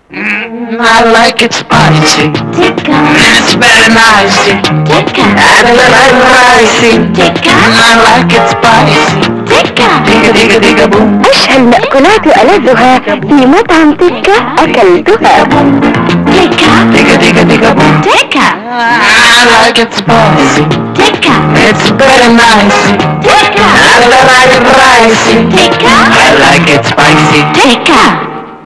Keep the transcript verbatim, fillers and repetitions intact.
Mm, I like it spicy. Tikka, It's very nice. tikka, And I like spicy. tikka, Mm, I like it spicy. tikka. Digga digga digga boom. أشهى المأكولات وألذها في مطعم تكة أكلتها. Tikka, Digga digga digga boom. tikka, I like it spicy. tikka, It's very nice. tikka, And I like it spicy. tikka, I like it spicy. tikka.